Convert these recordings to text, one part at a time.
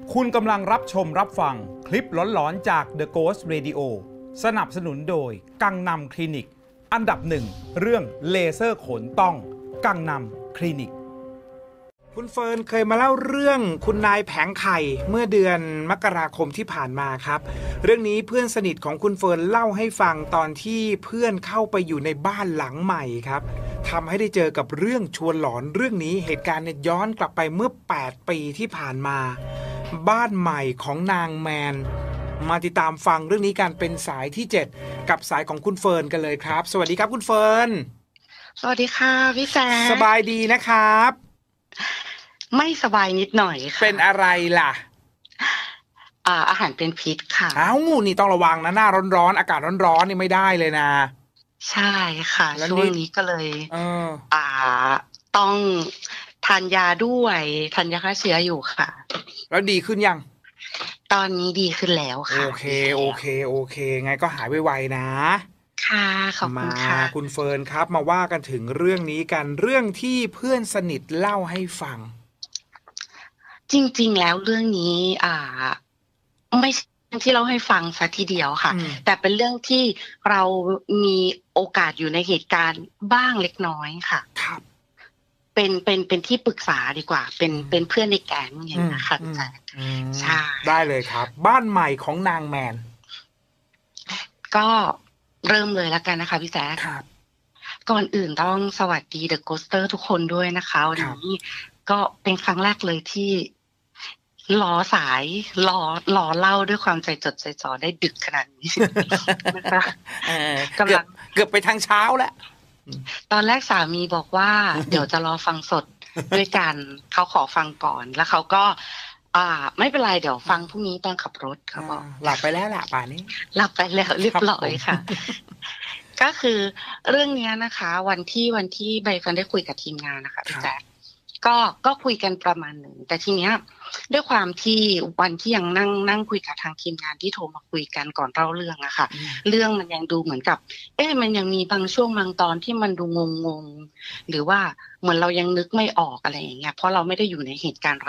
คุณกำลังรับชมรับฟังคลิปหลอนๆจาก The Ghost Radio สนับสนุนโดยกังนำคลินิกอันดับหนึ่งเรื่องเลเซอร์ขนต้องกังนำคลินิกคุณเฟิร์นเคยมาเล่าเรื่องคุณนายแผงไข่เมื่อเดือนมกราคมที่ผ่านมาครับเรื่องนี้เพื่อนสนิทของคุณเฟิร์นเล่าให้ฟังตอนที่เพื่อนเข้าไปอยู่ในบ้านหลังใหม่ครับทำให้ได้เจอกับเรื่องชวนหลอนเรื่องนี้เหตุการณ์ย้อนกลับไปเมื่อ8 ปีที่ผ่านมาบ้านใหม่ของนางแมนมาติดตามฟังเรื่องนี้กันเป็นสายที่7กับสายของคุณเฟิร์นกันเลยครับสวัสดีครับคุณเฟิร์นสวัสดีค่ะพี่แซคสบายดีนะครับไม่สบายนิดหน่อยค่ะเป็นอะไรล่ะอาหารเป็นพิษค่ะนี่ต้องระวังนะหน้าร้อนๆอากาศร้อนๆนี่ไม่ได้เลยนะใช่ค่ะช่วงนี้ก็เลยต้องทานยาด้วยทานยาฆ่าเชื้ออยู่ค่ะแล้วดีขึ้นยังตอนนี้ดีขึ้นแล้วค่ะโอเคไงก็หายไวๆนะค่ะขอบคุณค่ะคุณเฟิร์นครับมาว่ากันถึงเรื่องนี้กันเรื่องที่เพื่อนสนิทเล่าให้ฟังจริงๆแล้วเรื่องนี้ไม่ใช่ที่เล่าให้ฟังซะทีเดียวค่ะแต่เป็นเรื่องที่เรามีโอกาสอยู่ในเหตุการณ์บ้างเล็กน้อยค่ะครับเป็นที่ปรึกษาดีกว่าเป็นเพื่อนในแก๊งอย่างนี้ค่ะใช่ได้เลยครับบ้านใหม่ของนางแมนก็เริ่มเลยแล้วกันนะคะพี่แจ๊คก่อนอื่นต้องสวัสดีเดอะโกสเตอร์ทุกคนด้วยนะคะวันนี้ก็เป็นครั้งแรกเลยที่รอสายรอเล่าด้วยความใจจดใจจ่อได้ดึกขนาดนี้นะคะกำลังเกือบไปทางเช้าแล้วตอนแรกสามีบอกว่าเดี๋ยวจะรอฟังสดด้วยกันเขาขอฟังก่อนแล้วเขาก็ไม่เป็นไรเดี๋ยวฟังพรุ่งนี้ตอนขับรถเขาบอกหลับไปแล้วล่ะป่านนี้หลับไปแล้วเรียบร้อยค่ะก็คือเรื่องนี้นะคะวันที่ใบฟันได้คุยกับทีมงานนะคะพี่แจ๊คก็คุยกันประมาณหนึ่งแต่ทีเนี้ยด้วยความที่วันที่ยังนั่งคุยกับทางทีมงานที่โทรมาคุยกันก่อนเล่าเรื่องอะค่ะเรื่องมันยังดูเหมือนกับมันยังมีบางช่วงบางตอนที่มันดูงงหรือว่าเหมือนเรายังนึกไม่ออกอะไรอย่างเงี้ยเพราะเราไม่ได้อยู่ในเหตุการณ์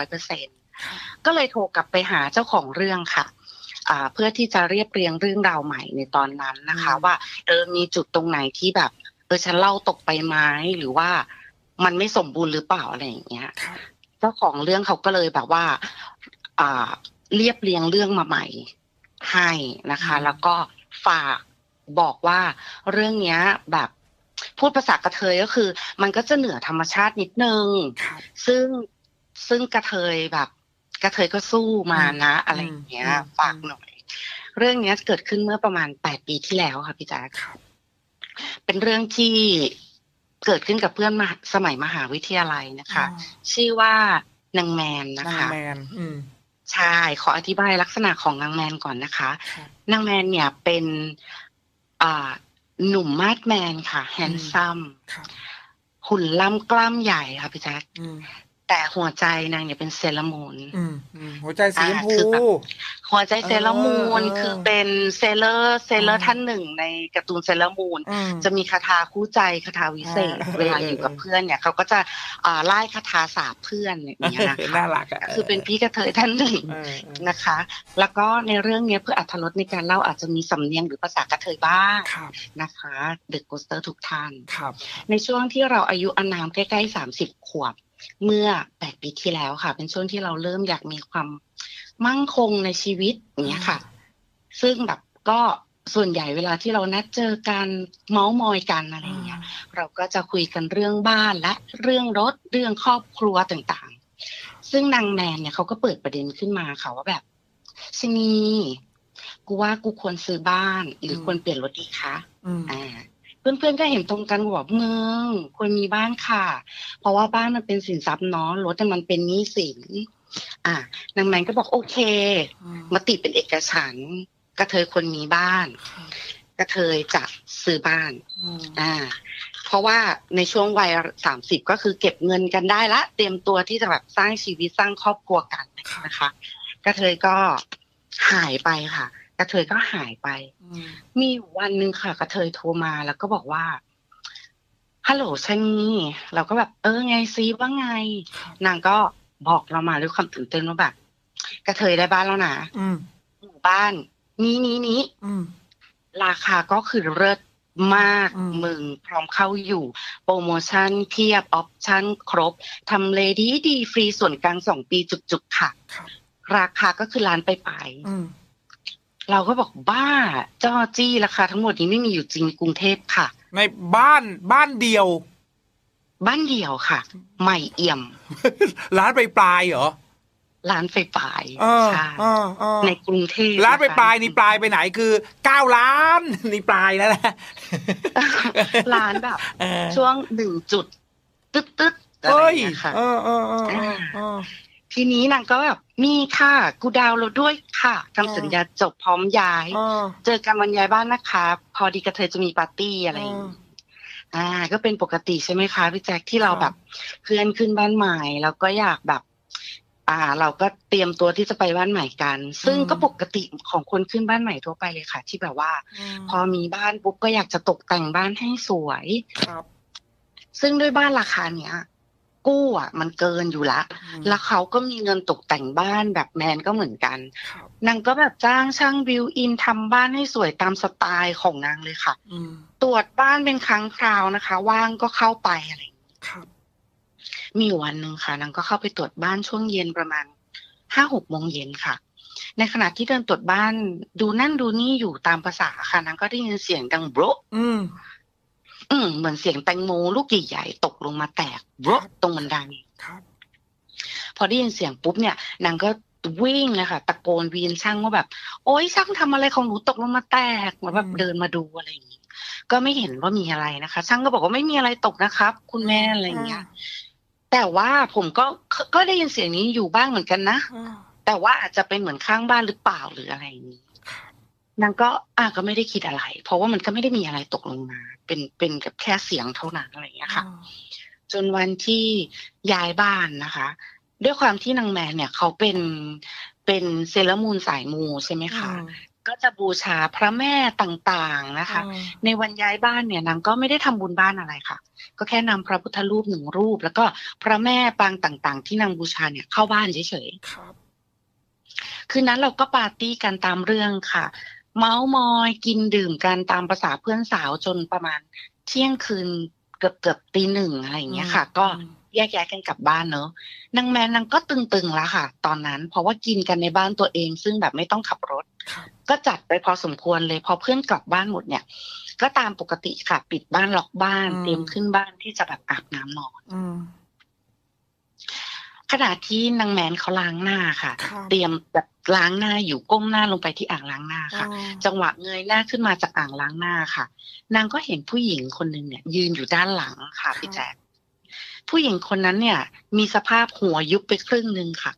100% ก็เลยโทรกลับไปหาเจ้าของเรื่องค่ะเพื่อที่จะเรียบเรียงเรื่องราวใหม่ในตอนนั้นนะคะว่ามีจุดตรงไหนที่แบบฉันเล่าตกไปไหมหรือว่ามันไม่สมบูรณ์หรือเปล่าอะไรอย่างเงี้ยเจ้าของเรื่องเขาก็เลยแบบว่าเรียบเรียงเรื่องมาใหม่ให้นะคะแล้วก็ฝากบอกว่าเรื่องเนี้ยแบบพูดภาษากระเทยก็คือมันก็จะเหนือธรรมชาตินิดนึงซึ่งกระเทยแบบกระเทยก็สู้มานะอะไรอย่างเงี้ยฝากหน่อยเรื่องนี้เกิดขึ้นเมื่อประมาณ8 ปีที่แล้วค่ะพี่แจ๊คเป็นเรื่องที่เกิดขึ้นกับเพื่อนสมัยมหาวิทยาลัยนะคะชื่อว่านางแมนนะคะนางแมนใช่ขออธิบายลักษณะของนางแมนก่อนนะคะนางแมนเนี่ยเป็นหนุ่มมาดแมนค่ะแฮนซัมหุ่นล่ำกล้ามใหญ่ค่ะพี่แจ๊คแต่หัวใจนางเนี่ยเป็นเซเลอรามูนหัวใจสีชมพูหัวใจเซเลอรามูนคือเป็นเซเลอร์ท่านหนึ่งในการ์ตูนเซเลอรามูนจะมีคาถาคู่ใจคาถาวิเศษเวลาอยู่กับเพื่อนเนี่ยเขาก็จะไล่คาถาสาปเพื่อนอย่างเงี้ยนะคะน่ารักคือเป็นพี่กระเทยท่านหนึ่งนะคะแล้วก็ในเรื่องนี้เพื่ออรรถรสในการเล่าอาจจะมีสำเนียงหรือภาษากระเทยบ้างนะคะเดอะโกสเตอร์ทุกท่านในช่วงที่เราอายุอานามใกล้ๆ30 ขวบเมื่อ8 ปีที่แล้วค่ะเป็นช่วงที่เราเริ่มอยากมีความมั่งคงในชีวิตอย่างเงี้ยค่ะซึ่งแบบก็ส่วนใหญ่เวลาที่เรานัดเจอกันเม้ามอยกันอะไรเงี้ยเราก็จะคุยกันเรื่องบ้านและเรื่องรถเรื่องครอบครัวต่างๆซึ่งนางแมนเนี่ยเขาก็เปิดประเด็นขึ้นมาค่ะว่าแบบชินีกูว่ากูควรซื้อบ้านหรือควรเปลี่ยนรถดีคะเพื่อนๆก็เห็นตรงกันว่ามึงควรมีบ้านค่ะเพราะว่าบ้านมันเป็นสินทรัพย์เนาะรถมันเป็นหนี้สินนางแมนก็บอกโอเคมติเป็นเอกฉันท์กระเทยควรมีบ้านกระเทยจะซื้อบ้านเพราะว่าในช่วงวัย30ก็คือเก็บเงินกันได้ละเตรียมตัวที่จะแบบสร้างชีวิตสร้างครอบครัวกันนะคะกระเทยก็หายไปค่ะกระเทยก็หายไปมีวันนึงค่ะกระเทยโทรมาแล้วก็บอกว่าฮัลโหลชนีเราก็แบบไงซีว่าไงนางก็บอกเรามาด้วยความตื่นเต้นว่าแบบกระเทยได้บ้านแล้วนะหมู่บ้านนี้ราคาก็คือเลิศมากมึงพร้อมเข้าอยู่โปรโมชั่นเพียบออปชั่นครบทำเลดีฟรีส่วนกลาง2 ปีจุกๆค่ะราคาก็คือล้านไปเราก็บอกบ้าจ้อจี้ราคาทั้งหมดนี้ไม่มีอยู่จริงในกรุงเทพค่ะในบ้านเดียวค่ะใหม่เอี่ยมร้านปลายเหรอร้านไฟปลายใช่ในกรุงเทพร้านไฟปลายนี่ปลายไปไหนคือ9 ล้านนี่ปลายแล้วแหละร้านแบบช่วง1 จุดตึ๊ดอะไรอย่างเงี้ยค่ะทีนี้นางก็แบบมีค่ะกูดาวน์รถด้วยค่ะทำสัญญาจบพร้อมย้ายเจอกันวันย้ายบ้านนะคะพอดีกระเทยจะมีปาร์ตี้อะไรอย่างงี้ก็เป็นปกติใช่ไหมคะพี่แจ็คที่เราแบบเพื่อนขึ้นบ้านใหม่แล้วก็อยากแบบเราก็เตรียมตัวที่จะไปบ้านใหม่กันซึ่งก็ปกติของคนขึ้นบ้านใหม่ทั่วไปเลยค่ะที่แบบว่าพอมีบ้านปุ๊บก็อยากจะตกแต่งบ้านให้สวยครับซึ่งด้วยบ้านราคาเนี้ยกู้มันเกินอยู่ละแล้วเขาก็มีเงินตกแต่งบ้านแบบแมนก็เหมือนกันนางก็แบบจ้างช่างบิวอินทำบ้านให้สวยตามสไตล์ของนางเลยค่ะตรวจบ้านเป็นครั้งคราวนะคะว่างก็เข้าไปอะไรมีวันหนึ่งค่ะนางก็เข้าไปตรวจบ้านช่วงเย็นประมาณ 5-6 โมงเย็นค่ะในขณะที่เดินตรวจบ้านดูนั่นดูนี่อยู่ตามภาษาค่ะนางก็ได้ยินเสียงดังโบรเหมือนเสียงแตงโมลูกใหญ่ๆตกลงมาแตกโบรตรงบันไดพอได้ยินเสียงปุ๊บเนี่ยนางก็วิ่งเลยค่ะตะโกนวีนช่างว่าแบบโอ๊ยช่างทำอะไรของหนูตกลงมาแตกมาแบบเดินมาดูอะไรอย่างนี้ก็ไม่เห็นว่ามีอะไรนะคะช่างก็บอกว่าไม่มีอะไรตกนะครับคุณแม่อะไรอย่างเงี้ยแต่ว่าผมก็ได้ยินเสียงนี้อยู่บ้างเหมือนกันนะแต่ว่าอาจจะเป็นเหมือนข้างบ้านหรือเปล่าหรืออะไรอย่างนี้นางก็ไม่ได้คิดอะไรเพราะว่ามันก็ไม่ได้มีอะไรตกลงมาเป็นแค่เสียงเท่านั้นอะไรอย่างเงี้ยค่ะจนวันที่ย้ายบ้านนะคะด้วยความที่นางแมนเนี่ยเขาเป็นเซเลมูนสายมูใช่ไหมคะก็จะบูชาพระแม่ต่างๆนะคะในวันย้ายบ้านเนี่ยนางก็ไม่ได้ทำบุญบ้านอะไรค่ะก็แค่นำพระพุทธรูป1 รูปแล้วก็พระแม่ปางต่างๆที่นางบูชาเนี่ยเข้าบ้านเฉยๆคืนนั้นเราก็ปาร์ตี้กันตามเรื่องค่ะเมาส์มอยกินดื่มกันตามภาษาเพื่อนสาวจนประมาณเที่ยงคืนเกือบตี 1อะไรอย่างเงี้ยค่ะก็แยกย้ายกันกลับบ้านเนอะนางแมนนางก็ตึงๆแล้วค่ะตอนนั้นเพราะว่ากินกันในบ้านตัวเองซึ่งแบบไม่ต้องขับรถก็จัดไปพอสมควรเลยพอเพื่อนกลับบ้านหมดเนี่ยก็ตามปกติค่ะปิดบ้านล็อกบ้านเตรียมขึ้นบ้านที่จะแบบอาบน้ำนอนขณะที่นางแมนเขาล้างหน้าค่ะเตรียมแบบล้างหน้าอยู่ก้มหน้าลงไปที่อ่างล้างหน้าค่ะจังหวะเงยหน้าขึ้นมาจากอ่างล้างหน้าค่ะนางก็เห็นผู้หญิงคนนึงเนี่ยยืนอยู่ด้านหลังค่ะพี่แจ๊คผู้หญิงคนนั้นเนี่ยมีสภาพหัวยุบไปครึ่งนึงค่ะ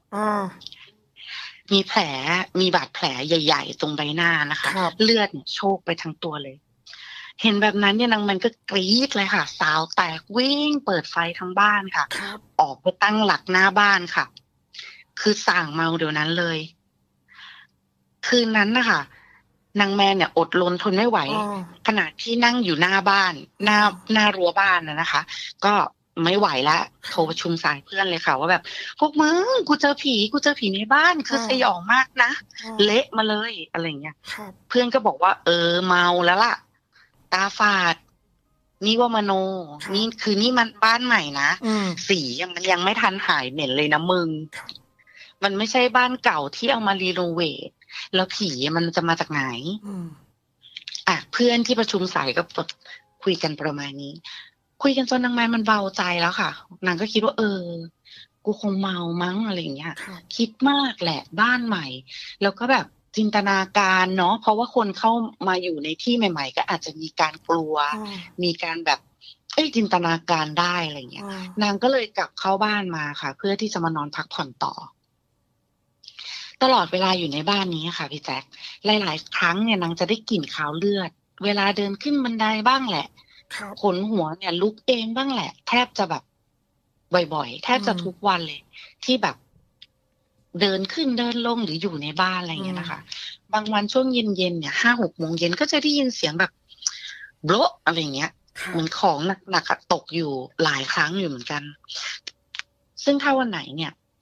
มีบาดแผลใหญ่ๆตรงใบหน้านะคะเลือดเนี่ยโชกไปทั้งตัวเลยเห็นแบบนั้นเนี่ยนางมันก็กรี๊ดเลยค่ะสาวแตกวิ่งเปิดไฟทั้งบ้านค่ะออกไปตั้งหลักหน้าบ้านค่ะคือส่างเมาเดี๋ยวนั้นเลยคืนนั้นนะคะนางแมนเนี่ยอดรนทนไม่ไหวขณะที่นั่งอยู่หน้าบ้านหน้ารั้วบ้านนะคะก็ไม่ไหวแล้วโทรประชุมสายเพื่อนเลยค่ะว่าแบบพวกมึงกูเจอผีในบ้านคือสยองมากนะเละมาเลยอะไรเงี้ยเพื่อนก็บอกว่าเมาแล้วล่ะตาฝาดนี่ว่ามโนนี่มันบ้านใหม่นะสีมันยังไม่ทันหายเหม็นเลยนะมึงมันไม่ใช่บ้านเก่าที่เอามารีโนเวทแล้วผีมันจะมาจากไหนเพื่อนที่ประชุมสายก็คุยกันประมาณนี้คุยกันจนนางแมนมันเบาใจแล้วค่ะนางก็คิดว่ากูคงเมามั้งอะไรอย่างเงี้ยคิดมากแหละบ้านใหม่แล้วก็แบบจินตนาการเนาะเพราะว่าคนเข้ามาอยู่ในที่ใหม่ๆก็อาจจะมีการกลัวมีการแบบจินตนาการได้อะไรเงี้ยนางก็เลยกลับเข้าบ้านมาค่ะเพื่อที่จะมานอนพักผ่อนต่อตลอดเวลาอยู่ในบ้านนี้ค่ะพี่แจ๊คหลายๆครั้งเนี่ยนางจะได้กลิ่นคาวเลือดเวลาเดินขึ้นบันไดบ้างแหละขนหัวเนี่ยลุกเองบ้างแหละแทบจะแบบบ่อยๆแทบจะทุกวันเลยที่แบบเดินขึ้นเดินลงหรืออยู่ในบ้านอะไรอย่างเงี้ยนะคะบางวันช่วงเย็นๆเนี่ย5-6 โมงเย็นก็จะได้ยินเสียงแบบโบะอะไรอย่างเงี้ยเหมือนของหนักๆตกอยู่หลายครั้งอยู่เหมือนกันซึ่งถ้าวันไหนเนี่ย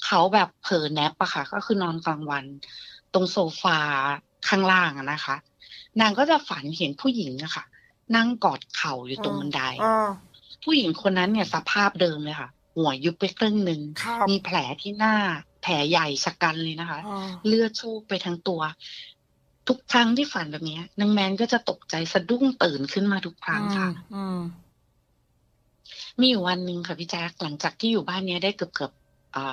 เขาแบบเผลอแนปอะค่ะก็คือนอนกลางวันตรงโซฟาข้างล่างนะคะนางก็จะฝันเห็นผู้หญิงอะค่ะนั่งกอดเข่าอยู่ตรงบันไดผู้หญิงคนนั้นเนี่ยสภาพเดิมเลยค่ะหัวยุบไปครึ่งหนึ่งมีแผลที่หน้าแผลใหญ่ชะกันเลยนะคะเลือดโชกไปทั้งตัวทุกครั้งที่ฝันแบบนี้นางแมนก็จะตกใจสะดุ้งตื่นขึ้นมาทุกครั้งค่ะมีอยู่วันหนึ่งค่ะพี่แจ๊คหลังจากที่อยู่บ้านนี้ได้เกือบ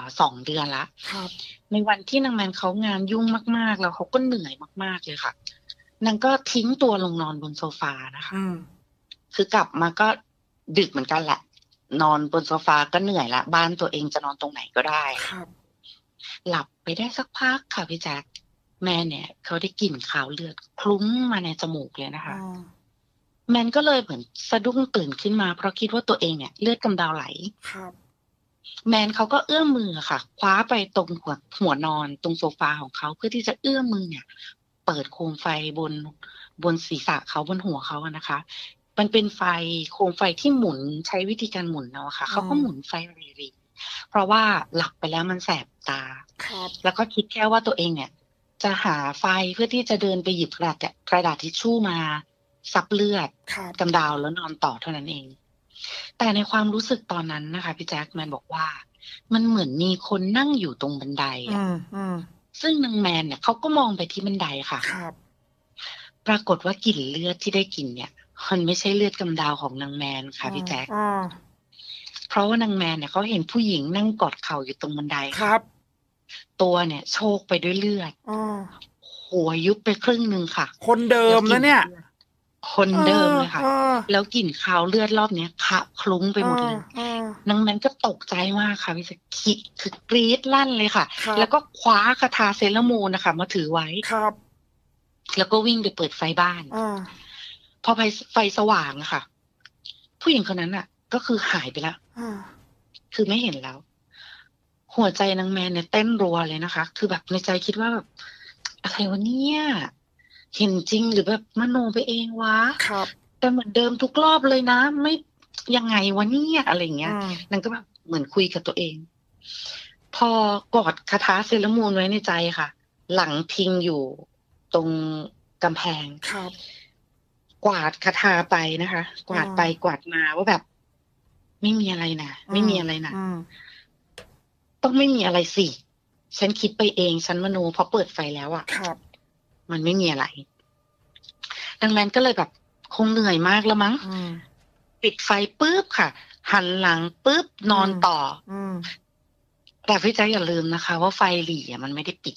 2 เดือนละในวันที่นางแมนเขางานยุ่งมากๆแล้วเขาก็เหนื่อยมากๆเลยค่ะนางก็ทิ้งตัวลงนอนบนโซฟานะคะคือกลับมาก็ดึกเหมือนกันแหละนอนบนโซฟาก็เหนื่อยละบ้านตัวเองจะนอนตรงไหนก็ได้หลับไปได้สักพักค่ะพี่แจ๊คแม่เนี่ยเขาได้กลิ่นคาวเลือดคลุ้งมาในจมูกเลยนะคะแมนก็เลยเหมือนสะดุ้งตื่นขึ้นมาเพราะคิดว่าตัวเองเนี่ยเลือดกำเดาไหลแมนเขาก็เอื้อมมือค่ะคว้าไปตรงหัวนอนตรงโซฟาของเขาเพื่อที่จะเอื้อมมือเนี่ยเปิดโคมไฟบนศีรษะเขาบนหัวเขาอะนะคะมันเป็นไฟโคมไฟที่หมุนใช้วิธีการหมุนเอาค่ะเขาก็หมุนไฟรีๆเพราะว่าหลับไปแล้วมันแสบตาแล้วก็คิดแค่ว่าตัวเองเนี่ยจะหาไฟเพื่อที่จะเดินไปหยิบกระดาษทิชชู่มาซับเลือดกำเดาแล้วนอนต่อเท่านั้นเองแต่ในความรู้สึกตอนนั้นนะคะพี่แจ๊คแมนบอกว่ามันเหมือนมีคนนั่งอยู่ตรงบันไดอ่ะซึ่งนางแมนเนี่ยเขาก็มองไปที่บันไดค่ะปรากฏว่ากลิ่นเลือดที่ได้กลิ่นเนี่ยมันไม่ใช่เลือดกำเดาของนางแมนค่ะพี่แจ๊คเพราะว่านางแมนเนี่ยเขาเห็นผู้หญิงนั่งกอดเข่าอยู่ตรงบันไดครับตัวเนี่ยโชกไปด้วยเลือดหัวยุบไปครึ่งนึงค่ะคนเดิมนะเนี่ยคนเดิมเลยค่ะแล้วกลิ่นคาวเลือดรอบเนี้ยคะคลุ้งไปหมดเลยนางแมนก็ตกใจมากค่ะพี่แจ๊คคือกรี๊ดลั่นเลยค่ะแล้วก็คว้าคาถาเซเลอรามูนนะคะมาถือไว้ครับแล้วก็วิ่งไปเปิดไฟบ้านพอไฟสว่างอะค่ะผู้หญิงคนนั้นอะก็คือหายไปแล้วคือไม่เห็นแล้วหัวใจนางแมนเนี่ยเต้นรัวเลยนะคะคือแบบในใจคิดว่าแบบอะไรวะเนี่ยเห็นจริงหรือแบบมโนไปเองวะครับแต่เหมือนเดิมทุกรอบเลยนะไม่ยังไงวะเนี่ยอะไรเงี้ยนางก็แบบเหมือนคุยกับตัวเองพอกอดคาถาเซเลอรามูนไว้ในใจค่ะหลังพิงอยู่ตรงกำแพงครับกวาดคาถาไปนะคะกวาดไปกวาดมาว่าแบบไม่มีอะไรนะไม่มีอะไรนะต้องไม่มีอะไรสิฉันคิดไปเองฉันมโนเพราะเปิดไฟแล้วอ่ะมันไม่มีอะไรดังนั้นก็เลยแบบคงเหนื่อยมากแล้วมั้งปิดไฟปุ๊บค่ะหันหลังปุ๊บนอนต่อแต่พี่แจ๊คอย่าลืมนะคะว่าไฟหรี่มันไม่ได้ปิด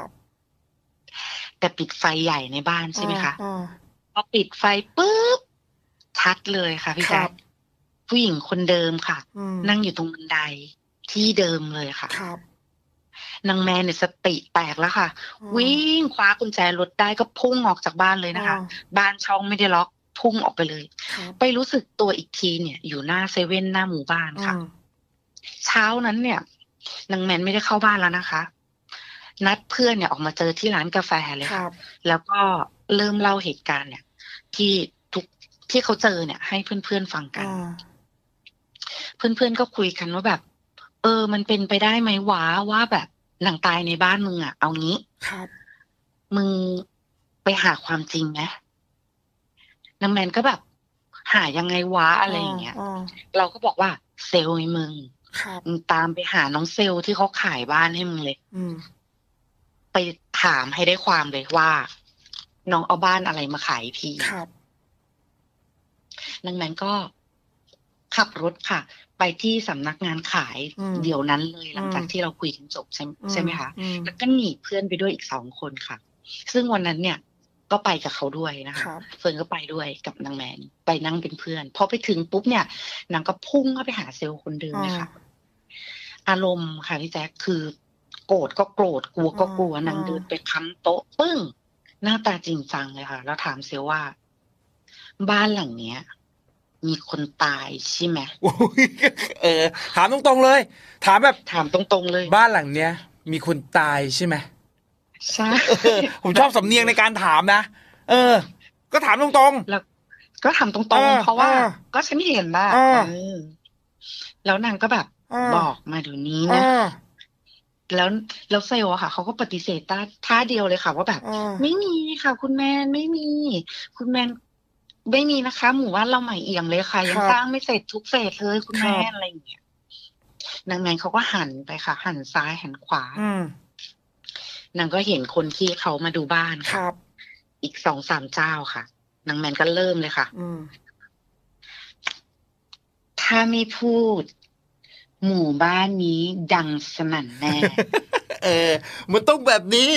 แต่ปิดไฟใหญ่ในบ้านใช่ไหมคะพอปิดไฟปุ๊บชัดเลยค่ะพี่แจ๊คผู้หญิงคนเดิมค่ะนั่งอยู่ตรงบันไดที่เดิมเลยค่ะนางแมนเนี่ยสติแตกแล้วค่ะวิ่งคว้ากุญแจรถได้ก็พุ่งออกจากบ้านเลยนะคะบ้านช่องไม่ได้ล็อกพุ่งออกไปเลยไปรู้สึกตัวอีกทีเนี่ยอยู่หน้าเซเว่นหน้าหมู่บ้านค่ะเช้านั้นเนี่ยนางแมนไม่ได้เข้าบ้านแล้วนะคะนัดเพื่อนเนี่ยออกมาเจอที่ร้านกาแฟเลยค่ะแล้วก็เริ่มเล่าเหตุการณ์เนี่ยที่เขาเจอเนี่ยให้เพื่อนๆฟังกันเพื่อนๆก็คุยกันว่าแบบมันเป็นไปได้ไหมวะว่าแบบหนังตายในบ้านมึงอ่ะเอางี้มึงไปหาความจริงไหมนางแมนก็แบบหายังไงวะอะไรอย่างเงี้ยเราก็บอกว่าเซลล์ไอ้มึงตามไปหาน้องเซลล์ที่เขาขายบ้านให้มึงเลยไปถามให้ได้ความเลยว่าน้องเอาบ้านอะไรมาขายพี่นางแมนก็ขับรถค่ะไปที่สำนักงานขายเดี๋ยวนั้นเลยหลังจากที่เราคุยกันจบใช่ไหมคะแล้วก็หนีเพื่อนไปด้วยอีก2 คนค่ะซึ่งวันนั้นเนี่ยก็ไปกับเขาด้วยนะคะเฟิร์นก็ไปด้วยกับนางแมนไปนั่งเป็นเพื่อนพอไปถึงปุ๊บเนี่ยนางก็พุ่งเข้าไปหาเซลล์คนเดิมเลยค่ะอารมณ์ค่ะพี่แจ๊คคือโกรธก็โกรธกลัวก็กลัวนางเดินไปค้ำโต๊ะปึ้งหน้าตาจริงจังเลยค่ะแล้วถามเซลล์ว่าบ้านหลังเนี้ยมีคนตายใช่ไหมถามตรงๆเลยถามแบบถามตรงๆเลยบ้านหลังเนี้ยมีคนตายใช่ไหมใช่ผมชอบสำเนียงในการถามนะก็ถามตรงๆแล้วก็ถามตรงๆเพราะว่าก็ฉันเห็นนะแล้วนางก็แบบบอกมาเดี๋ยวนี้นะแล้วแล้วเซลล์อะค่ะเขาก็ปฏิเสธท่าเดียวเลยค่ะว่าแบบไม่มีค่ะคุณแมนไม่มีคุณแมนไม่มีนะคะหมู่บ้านเราใหม่เอี่ยมเลยค่ะยังสร้างไม่เสร็จทุกเฟสเลยคุณแม่อะไรอย่างเงี้ยนางแมนเขาก็หันไปค่ะหันซ้ายหันขวานางก็เห็นคนที่เขามาดูบ้านค่ะอีก2-3เจ้าค่ะนางแมนก็เริ่มเลยค่ะถ้าไม่พูดหมู่บ้านนี้ดังสนั่นแน่มันต้องแบบนี้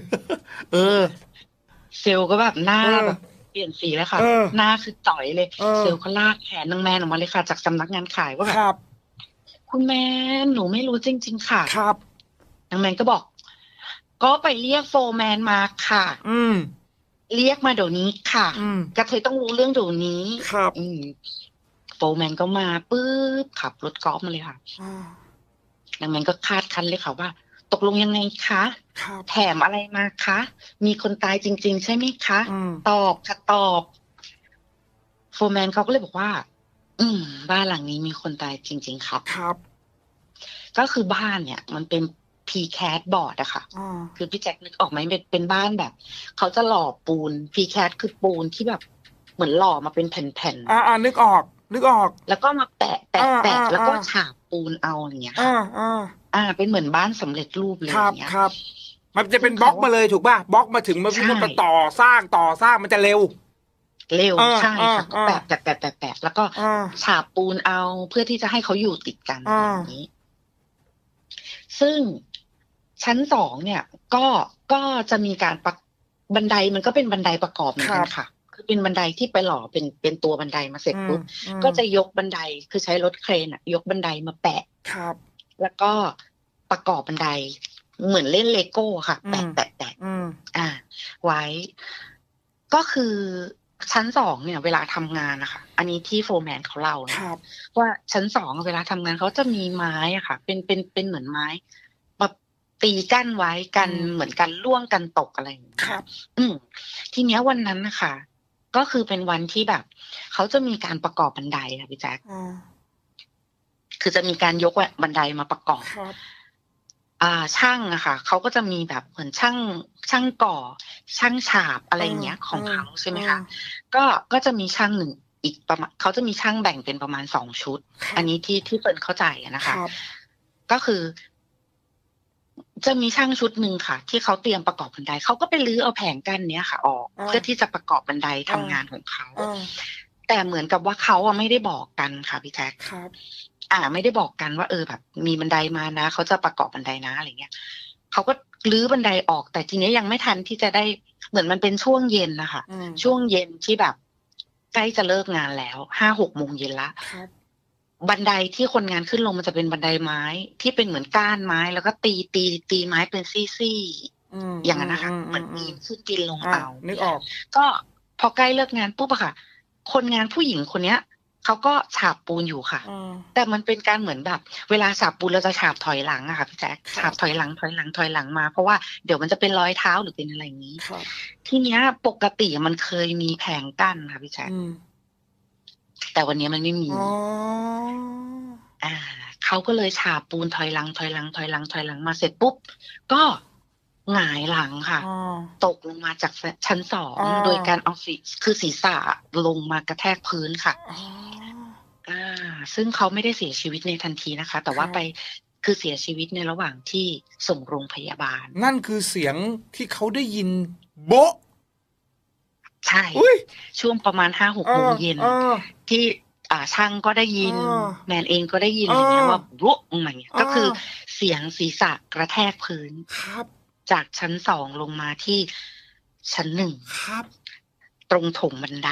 เซลก็แบบหน้าแบบเปลี่ยนสีแล้วค่ะหน้าคือต่อยเลยเซลก็ลากแขนนางแมนออกมาเลยค่ะจากสำนักงานขายว่าแบบคุณแมนหนูไม่รู้จริงๆค่ะครับนางแมนก็บอกก็ไปเรียกโฟร์แมนมาค่ะเรียกมาเดี๋ยวนี้ค่ะกระเทยต้องรู้เรื่องเดี๋ยวนี้ครับโฟร์แมนก็มาปึ๊บขับรถกอล์ฟมาเลยค่ะนางแมนก็คาดคั้นเลยค่ะว่าตกลงยังไงคะแถมอะไรมาคะมีคนตายจริงๆใช่ไหมคะตอบค่ะตอบโฟร์แมนเขาก็เลยบอกว่าบ้านหลังนี้มีคนตายจริงๆครับครับก็คือบ้านเนี่ยมันเป็นPrecast board อะค่ะคือพี่แจ็คนึกออกไหมเป็นบ้านแบบเขาจะหล่อปูน Precast คือปูนที่แบบเหมือนหล่อมาเป็นแผ่นๆนึกออกแล้วก็มาแปะแล้วก็ฉาบปูนเอาอย่างเงี้ยเป็นเหมือนบ้านสำเร็จรูปเลยอย่างเงี้ยครับมันจะเป็นบล็อกมาเลยถูกป่ะบล็อกมาถึงมันมาต่อสร้างมันจะเร็วใช่ค่ะก็แปะแล้วก็ฉาบปูนเอาเพื่อที่จะให้เขาอยู่ติดกันอย่างนี้ซึ่งชั้น2เนี่ยก็จะมีการบันไดมันก็เป็นบันไดประกอบเหมือนกันค่ะคือเป็นบันไดที่ไปหล่อเป็นตัวบันไดมาเสร็จปุ๊บก็จะยกบันไดคือใช้รถเครนยกบันไดมาแปะแล้วก็ประกอบบันไดเหมือนเล่นเลโก้ค่ะแปะไว้ก็คือชั้น2เนี่ยเวลาทำงานนะคะอันนี้ที่โฟร์แมนเขาเล่านะว่าชั้น2เวลาทำงานเขาจะมีไม้อะค่ะเป็นเหมือนไม้แบบตีกั้นไว้กันเหมือนกันล่วงกันตกอะไรอย่างเงี้ยทีเนี้ยวันนั้นนะคะก็คือเป็นวันที่แบบเขาจะมีการประกอบบันไดค่ะพี่แจ๊คคือจะมีการยกบันไดมาประกอบช่างอะค่ะเขาก็จะมีแบบเหมือนช่างก่อช่างฉาบอะไรอย่างเงี้ยของเขาใช่ไหมคะก็จะมีช่างหนึ่งอีกประมาณเขาจะมีช่างแบ่งเป็นประมาณ2ชุดอันนี้ที่เฟิร์นเข้าใจนะคะก็คือจะมีช่างชุดหนึ่งค่ะที่เขาเตรียมประกอบบันไดเขาก็ไปรื้อเอาแผงกั้นเนี้ยค่ะออกเพื่อที่จะประกอบบันไดทำงานของเขาแต่เหมือนกับว่าเขาไม่ได้บอกกันค่ะพี่แจ๊คไม่ได้บอกกันว่าแบบมีบันไดมานะเขาจะประกอบบันไดนะอะไรเงี้ยเขาก็รื้อบันไดออกแต่ทีนี้ยังไม่ทันที่จะได้เหมือนมันเป็นช่วงเย็นนะคะช่วงเย็นที่แบบใกล้จะเลิกงานแล้ว 5-6 โมงเย็นละบันไดที่คนงานขึ้นลงมันจะเป็นบันไดไม้ที่เป็นเหมือนก้านไม้แล้วก็ตีไม้เป็นซี่ๆอย่างนั้นนะคะเหมือนปีนขึ้นปีนลงเอานึกออกก็พอใกล้เลิกงานปุ๊บอะค่ะคนงานผู้หญิงคนเนี้ยเขาก็ฉาบปูนอยู่ค่ะแต่มันเป็นการเหมือนแบบเวลาฉาบปูนเราจะฉาบถอยหลังอะค่ะพี่แจ๊คฉาบถอยหลังมาเพราะว่าเดี๋ยวมันจะเป็นรอยเท้าหรือเป็นอะไรอย่างนี้ทีเนี้ยปกติมันเคยมีแผงกั้นค่ะพี่แจ๊คแต่วันนี้มันไม่มีเขาก็เลยฉาบปูนถอยหลังมาเสร็จปุ๊บก็หงายหลังค่ะตกลงมาจากชั้น2โดยการเอาศีรษะลงมากระแทกพื้นค่ะซึ่งเขาไม่ได้เสียชีวิตในทันทีนะคะแต่ว่าไปคือเสียชีวิตในระหว่างที่ส่งโรงพยาบาลนั่นคือเสียงที่เขาได้ยินโบ๊ะใช่ช่วงประมาณ 5-6 โมงเย็นที่ช่างก็ได้ยินแมนเองก็ได้ยินอย่างเงี้ยว่าโบ๊ะอะไรเงี้ยก็คือเสียงศีรษะกระแทกพื้นจากชั้น2ลงมาที่ชั้น1 ครับตรงถงบันได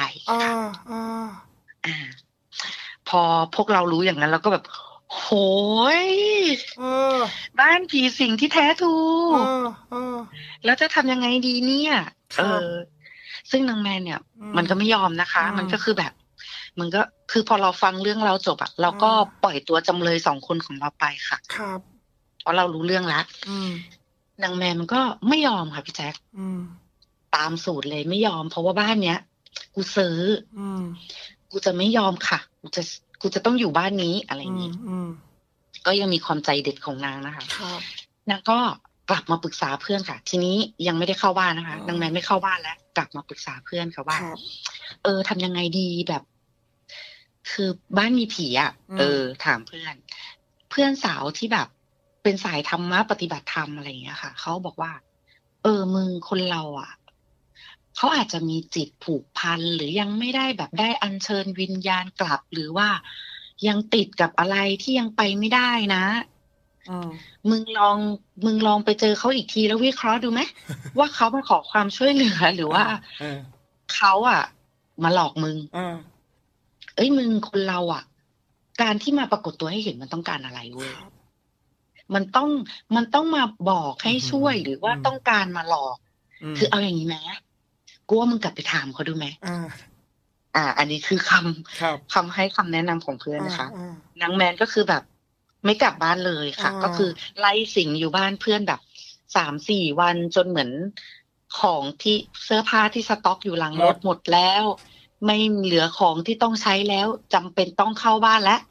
พอพวกเรารู้อย่างนั้นเราก็แบบโหยบ้านผีสิงที่แท้ทูแล้วจะทำยังไงดีเนี่ยซึ่งนางแมนเนี่ยมันก็ไม่ยอมนะคะมันก็คือแบบมันก็คือพอเราฟังเรื่องเราจบอะเราก็ปล่อยตัวจำเลย2คนของเราไปค่ะครับเพราะเรารู้เรื่องแล้วนางแมนมันก็ไม่ยอมค่ะพี่แจ๊คตามสูตรเลยไม่ยอมเพราะว่าบ้านเนี้ยกูซื้อกูจะไม่ยอมค่ะกูจะต้องอยู่บ้านนี้อะไรอย่างนี้ก็ยังมีความใจเด็ดของนางนะคะนางก็กลับมาปรึกษาเพื่อนค่ะ ทีนี้ยังไม่ได้เข้าบ้านนะคะนางแมนไม่เข้าบ้านแล้วกลับมาปรึกษาเพื่อนค่ะว่าทำยังไงดีแบบ คือบ้านมีผีอ่ะถามเพื่อนสาวที่แบบเป็นสายธรรมะปฏิบัติธรรมอะไรอย่างเงี้ยค่ะเขาบอกว่ามึงคนเราอ่ะเขาอาจจะมีจิตผูกพันหรือยังไม่ได้แบบได้อัญเชิญวิญญาณกลับหรือว่ายังติดกับอะไรที่ยังไปไม่ได้นะมึงลองไปเจอเขาอีกทีแล้ววิเคราะห์ดูไหม ว่าเขามาขอความช่วยเหลือหรือว่าเขาอ่ะมาหลอกมึงมึงคนเราอ่ะการที่มาปรากฏตัวให้เห็นมันต้องการอะไรเว้ยมันต้องมาบอกให้ช่วยหรือว่าต้องการมาหลอกคือเอาอย่างนี้ไหมกูว่ามึงกลับไปถามเขาดูไหมอันนี้คือคำให้คำแนะนำของเพื่อนนะคะนางแมนก็คือแบบไม่กลับบ้านเลยค่ะก็คือไล่สิงอยู่บ้านเพื่อนแบบ3-4 วันจนเหมือนของที่เสื้อผ้าที่สต็อกอยู่หลังรถหมดแล้วไม่เหลือของที่ต้องใช้แล้วจำเป็นต้องเข้าบ้านแล้ว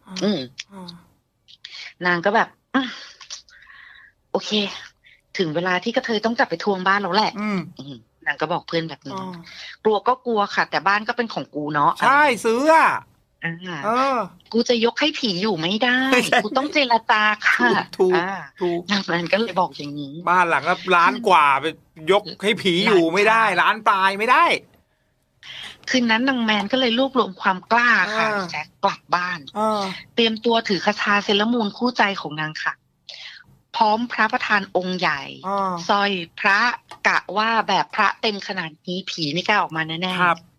นางก็แบบโอเคถึงเวลาที่กระเทยต้องกลับไปทวงบ้านแล้วแหละนางก็บอกเพื่อนแบบนี้กลัวก็กลัวค่ะแต่บ้านก็เป็นของกูเนาะใช่ซื้อกูจะยกให้ผีอยู่ไม่ได้กูต้องเจรจาค่ะถูกนางแมนก็เลยบอกอย่างนี้บ้านหลังละล้านกว่าไปยกให้ผีอยู่ไม่ได้ล้านปลายไม่ได้คืนนั้นนางแมนก็เลยรวบรวมความกล้าค่ะแจ็คกลับบ้านเตรียมตัวถือคาถาเซเลมูนคู่ใจของนางค่ะพร้อมพระประธานองค์ใหญ่สร้อยพระกะว่าแบบพระเต็มขนาดนี้ผีไม่กล้าออกมาแน่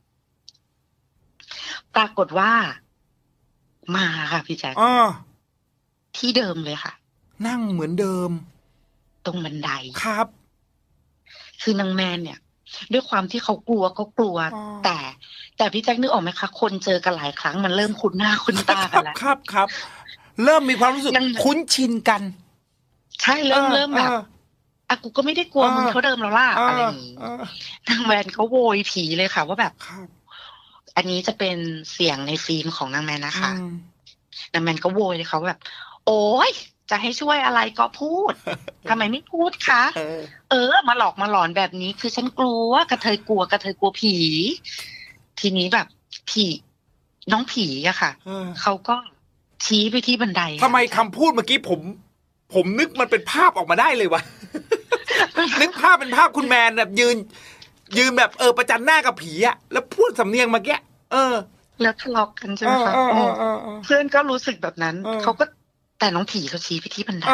ๆปรากฏว่ามาค่ะพี่แจ๊คที่เดิมเลยค่ะนั่งเหมือนเดิมตรงบันไดครับคือนางแมนเนี่ยด้วยความที่เขากลัวก็กลัวแต่พี่แจ็คนึกออกไหมคะคนเจอกันหลายครั้งมันเริ่มคุ้นหน้าคุ้นตากันแล้วครับเริ่มมีความรู้สึกคุ้นชินกันใช่เริ่มแบบกูก็ไม่ได้กลัวมึงเขาเดิมแล้วล่ะอะไรอย่างนี้นางแมนเขาโวยผีเลยค่ะว่าแบบอันนี้จะเป็นเสียงในฟิล์มของนางแมนนะคะนางแมนก็โวยเลยเขาแบบโอ๊ยจะให้ช่วยอะไรก็พูดทำไมไม่พูดคะมาหลอกมาหลอนแบบนี้คือฉันกลัวกระเทยกลัวผีทีนี้แบบผีน้องผีอะค่ะเขาก็ชี้ไปที่บันไดทำไมคำพูดเมื่อกี้ผมนึกมันเป็นภาพออกมาได้เลยวะ นึกภาพเป็นภาพคุณแมนแบบยืนแบบประจันหน้ากับผีอะแล้วพูดสำเนียงเมื่อกี้แล้วทะเลาะกันใช่ไหมคะเพื่อนก็รู้สึกแบบนั้นเขาก็แต่น้องผีเขาชี้ไปที่บันได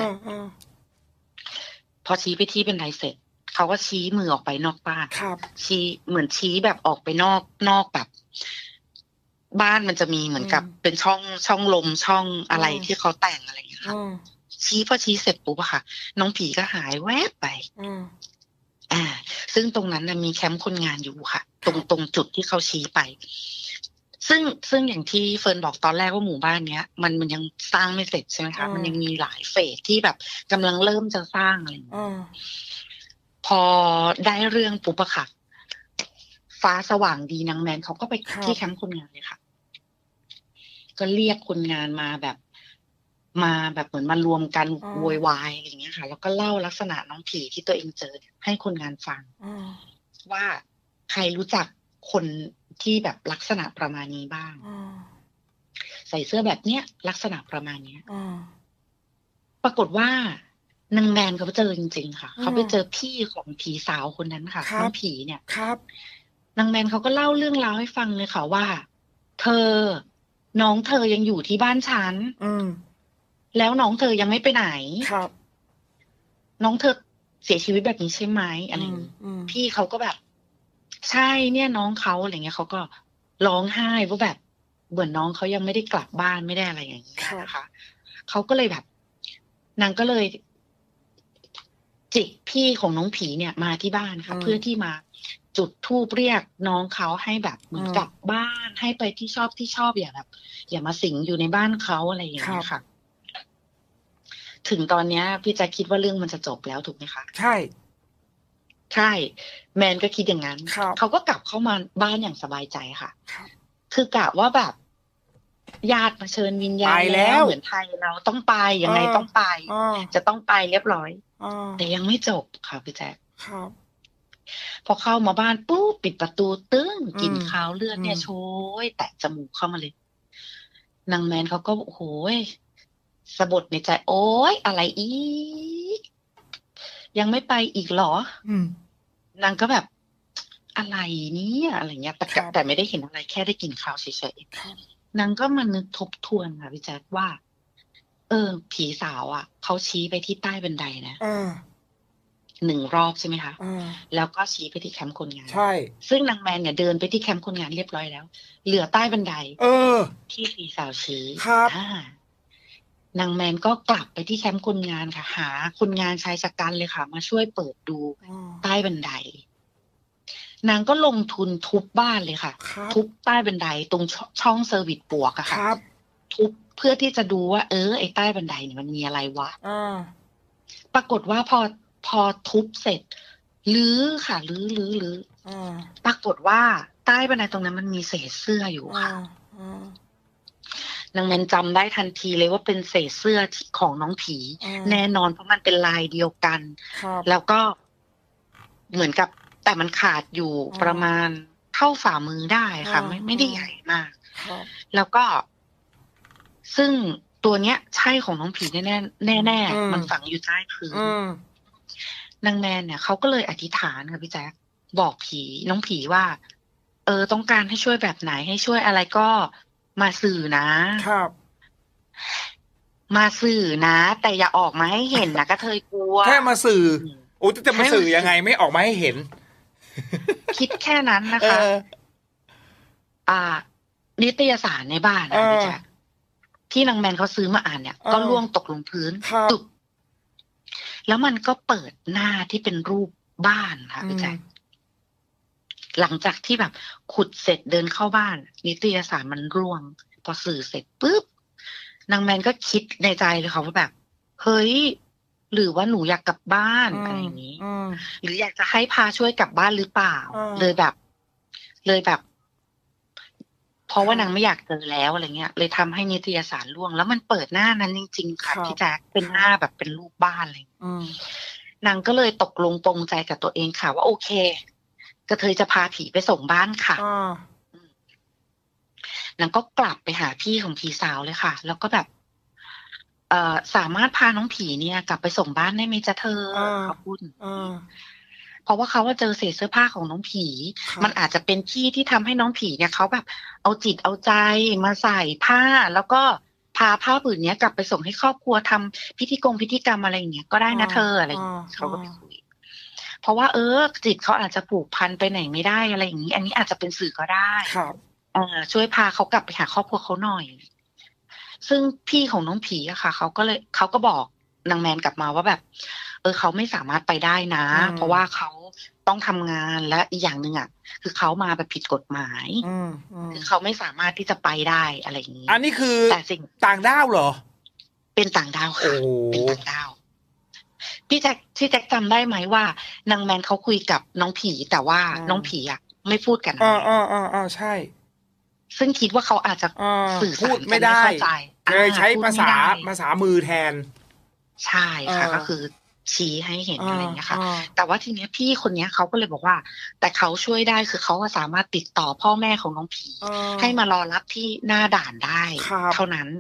พอชี้ไปที่บันไดเสร็จเขาก็ชี้มือออกไปนอกบ้านชี้เหมือนชี้แบบออกไปนอกแบบบ้านมันจะมีเหมือนกับเป็นช่องลมช่องอะไรที่เขาแต่งอะไรอย่างเงี้ยค่ะพอชี้เสร็จปุ๊บอะค่ะน้องผีก็หายแวบไปซึ่งตรงนั้นมีแคมป์คนงานอยู่ค่ะตรงจุดที่เขาชี้ไปซึ่งอย่างที่เฟิร์นบอกตอนแรกว่าหมู่บ้านเนี้ยมันยังสร้างไม่เสร็จใช่ไหมคะมันยังมีหลายเฟสที่แบบกำลังเริ่มจะสร้างอะไรอย่างเงี้ยพอได้เรื่องปุ๊บอะค่ะฟ้าสว่างดีนางแมนเขาก็ไปที่แคมป์คนงานเลยค่ะก็เรียกคนงานมาแบบเหมือนมารวมกันโวยวายอะไรอย่างเงี้ยค่ะแล้วก็เล่าลักษณะน้องผีที่ตัวเองเจอให้คนงานฟังว่าใครรู้จักคนที่แบบลักษณะประมาณนี้บ้างใส่เสื้อแบบเนี้ยลักษณะประมาณเนี้ยปรากฏว่านางแมนเขาไปเจอจริงๆค่ะเขาไปเจอพี่ของผีสาวคนนั้นค่ะน้องผีเนี่ยนางแมนเขาก็เล่าเรื่องราวให้ฟังเลยค่ะว่าน้องเธอยังอยู่ที่บ้านฉันแล้วน้องเธอยังไม่ไปไหนน้องเธอเสียชีวิตแบบนี้ใช่ไหมอะไรอย่างนี้พี่เขาก็แบบใช่เนี่ยน้องเขาอะไรเงี้ยเขาก็ร้องไห้ว่าแบบเหมือนน้องเขายังไม่ได้กลับบ้านไม่ได้อะไรอย่างนี้นะคะเขาก็เลยแบบนางก็เลยจิกพี่ของน้องผีเนี่ยมาที่บ้านค่ะเพื่อที่มาจุดธูปเรียกน้องเขาให้แบบเหมือนกลับบ้านให้ไปที่ชอบอย่ามาสิงอยู่ในบ้านเขาอะไรอย่างเงี้ยค่ะถึงตอนนี้พี่จะคิดว่าเรื่องมันจะจบแล้วถูกไหมคะใช่แมนก็คิดอย่างนั้นเขาก็กลับเข้ามาบ้านอย่างสบายใจค่ะคือกะว่าแบบญาติมาเชิญวิญญาณไปแล้วเหมือนไทยเราต้องไปยังไงต้องไปจะต้องไปเรียบร้อยแต่ยังไม่จบค่ะพี่แจ๊คครับพอเข้ามาบ้านปุ๊บปิดประตูตึ้งกลิ่นคาวเลือดเนี่ยโชยแตะจมูกเข้ามาเลยนางแมนเขาก็โอ้โหสะบัดในใจโอ๊ยอะไรอีกยังไม่ไปอีกเหรอนางก็แบบอะไรเนี่ยอะไรเงี้ยแต่ไม่ได้เห็นอะไรแค่ได้กลิ่นคาวเฉยๆนางก็มานึกทบทวนค่ะพี่แจ๊คว่าผีสาวอ่ะเขาชี้ไปที่ใต้บันไดนะ1 รอบใช่ไหมคะแล้วก็ชี้ไปที่แคมป์คนงานใช่ซึ่งนางแมนเนี่ยเดินไปที่แคมป์คนงานเรียบร้อยแล้วเหลือใต้บันไดที่ผีสาวชี้ครับนางแมนก็กลับไปที่แคมป์คนงานค่ะหาคนงานชายชะกันเลยค่ะมาช่วยเปิดดูใต้บันไดนางก็ลงทุนทุบบ้านเลยค่ะทุบใต้บันไดตรงช่องเซอร์วิสปวกอะค่ะทุบเพื่อที่จะดูว่าไอ้ใต้บันไดเนี่ยมันมีอะไรวะปรากฏว่าพอทุบเสร็จลื้อค่ะลื้อปรากฏว่าใต้บันไดตรงนั้นมันมีเศษเสื้ออยู่ค่ะนางแมนจำได้ทันทีเลยว่าเป็นเศษเสื้อของน้องผีแน่นอนเพราะมันเป็นลายเดียวกันแล้วก็เหมือนกับแต่มันขาดอยู่ประมาณเท่าฝ่ามือได้ค่ะไม่ได้ใหญ่มากแล้วก็ซึ่งตัวเนี้ยใช่ของน้องผีแน่มันฝังอยู่ใต้พื้นนางแมนเนี่ยเขาก็เลยอธิษฐานค่ะพี่แจ๊คบอกน้องผีว่าต้องการให้ช่วยแบบไหนให้ช่วยอะไรก็มาสื่อนะครับมาสื่อนะแต่อย่าออกมาให้เห็นนะก็เธอกลัวแค่มาสื่อโอ้จะมาสื่อยังไงไม่ออกมาให้เห็นคิดแค่นั้นนะคะนิตยสารในบ้านนะพี่แจ๊คที่นางแมนเขาซื้อมาอ่านเนี่ยก็ร่วงตกลงพื้นตุบแล้วมันก็เปิดหน้าที่เป็นรูปบ้านค่ะพี่แจ๊คหลังจากที่แบบขุดเสร็จเดินเข้าบ้านนิตยสารมันร่วงพอสื่อเสร็จปุ๊บนางแมนก็คิดในใจเลยค่ะว่าแบบเฮ้ยหรือว่าหนูอยากกลับบ้านอะไรอย่างนี้หรืออยากจะให้พาช่วยกลับบ้านหรือเปล่าเลยแบบเพราะว่านางไม่อยากเจอแล้วอะไรเงี้ยเลยทำให้นิตยสารร่วงแล้วมันเปิดหน้านั้นจริงๆค่ะพี่แจ๊คเป็นหน้าแบบเป็นรูปบ้านอะไรนางก็เลยตกลงปรงใจกับตัวเองค่ะว่าโอเคกระเทยจะพาผีไปส่งบ้านค่ะนางก็กลับไปหาพี่ของผีสาวเลยค่ะแล้วก็แบบสามารถพาน้องผีเนี่ยกลับไปส่งบ้านได้ไหมจ๊ะเธอเขาพูดเพราะว่าเขาเจอเศษเสื้อผ้าของน้องผีมันอาจจะเป็นที่ทำให้น้องผีเนี่ยเขาแบบเอาจิตเอาใจมาใส่ผ้าแล้วก็พาผ้าผืนนี้กลับไปส่งให้ครอบครัวทำพิธีกรรมอะไรอย่างเงี้ยก็ได้นะเธออะไรอย่างเงี้ยเขาก็ไปคุยเพราะว่าจิตเขาอาจจะผูกพันไปไหนไม่ได้อะไรอย่างนี้อันนี้อาจจะเป็นสื่อก็ได้ครับช่วยพาเขากลับไปหาครอบครัวเขาหน่อยซึ่งพี่ของน้องผีอะค่ะเขาก็บอกนางแมนกลับมาว่าแบบเขาไม่สามารถไปได้นะเพราะว่าเขาต้องทำงานและอีกอย่างหนึ่งอะคือเขามาแบบผิดกฎหมายคือเขาไม่สามารถที่จะไปได้อะไรอย่างนี้อันนี้คือแต่สิ่งต่างด้าวเหรอเป็นต่างดาวค่ะเป็นต่างดาวพี่แจ็คจำได้ไหมว่านางแมนเขาคุยกับน้องผีแต่ว่าน้องผีอะไม่พูดกันใช่ซึ่งคิดว่าเขาอาจจะสื่อสารพูดไม่ได้เลยใช้ภาษามือแทนใช่ค่ะก็คือชี้ให้เห็นอะไรอย่างเงี้ยค่ะแต่ว่าทีเนี้ยพี่คนเนี้ยเขาก็เลยบอกว่าแต่เขาช่วยได้คือเขาสามารถติดต่อพ่อแม่ของน้องผีให้มารอรับที่หน้าด่านได้เท่านั้น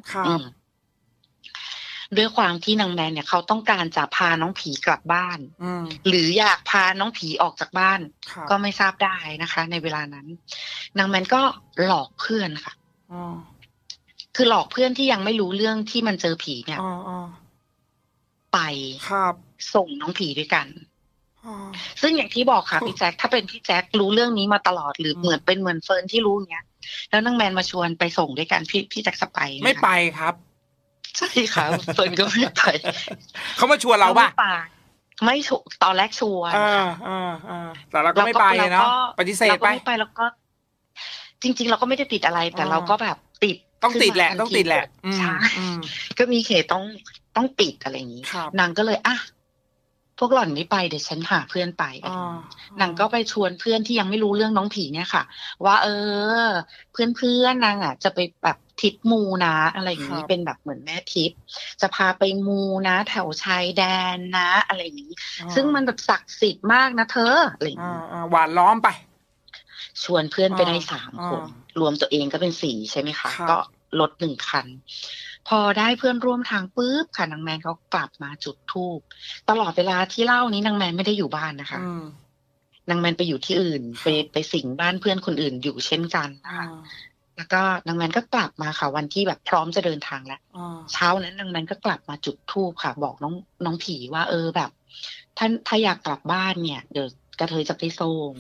ด้วยความที่นางแมนเนี่ยเขาต้องการจะพาน้องผีกลับบ้านหรืออยากพาน้องผีออกจากบ้านก็ไม่ทราบได้นะคะในเวลานั้นนางแมนก็หลอกเพื่อนค่ะคือหลอกเพื่อนที่ยังไม่รู้เรื่องที่มันเจอผีเนี่ยไปส่งน้องผีด้วยกันซึ่งอย่างที่บอกค่ะพี่แจ๊คถ้าเป็นพี่แจ๊ครู้เรื่องนี้มาตลอดหรือเหมือนเฟิร์นที่รู้เนี้ยแล้วนางแมนมาชวนไปส่งด้วยกันพี่แจ๊คจะไปไม่ไปครับใช่ค่ะเฟิร์นก็ไม่ไปเขามาชวนเราป่ะไม่ตอนแรกชวนแต่เราก็ไม่ไปเนาะปฏิเสธไปแล้วก็จริงๆเราก็ไม่ได้ติดอะไรแต่เราก็แบบต้องติดแหละใช่ก็มีเหตุต้องปิดอะไรอย่างนี้นางก็เลยพวกหล่อนไม่ไปเดี๋ยวฉันหาเพื่อนไปนางก็ไปชวนเพื่อนที่ยังไม่รู้เรื่องน้องผีเนี่ยค่ะว่าเพื่อนนางจะไปแบบทิศมูนะอะไรอย่างนี้เป็นแบบเหมือนแม่ทิพย์จะพาไปมูนะแถวชายแดนนะอะไรอย่างนี้ซึ่งมันแบบศักดิ์สิทธิ์มากนะเธออะไรอย่างนี้หวานล้อมไปชวนเพื่อนไปได้3 คนรวมตัวเองก็เป็น4ใช่ไหมคะก็รถ1 คันพอได้เพื่อนร่วมทางปุ๊บค่ะนางแมนเขากลับมาจุดธูปตลอดเวลาที่เล่านี้นางแมนไม่ได้อยู่บ้านนะคะนางแมนไปอยู่ที่อื่นไปสิงบ้านเพื่อนคนอื่นอยู่เช่นกันนะคะแล้วก็นางแมนก็กลับมาค่ะวันที่แบบพร้อมจะเดินทางแล้วเช้านั้นนางแมนก็กลับมาจุดธูปค่ะบอกน้องผีว่าแบบถ้าอยากกลับบ้านเนี่ยเดี๋ยวกระเทยจะไปส่ง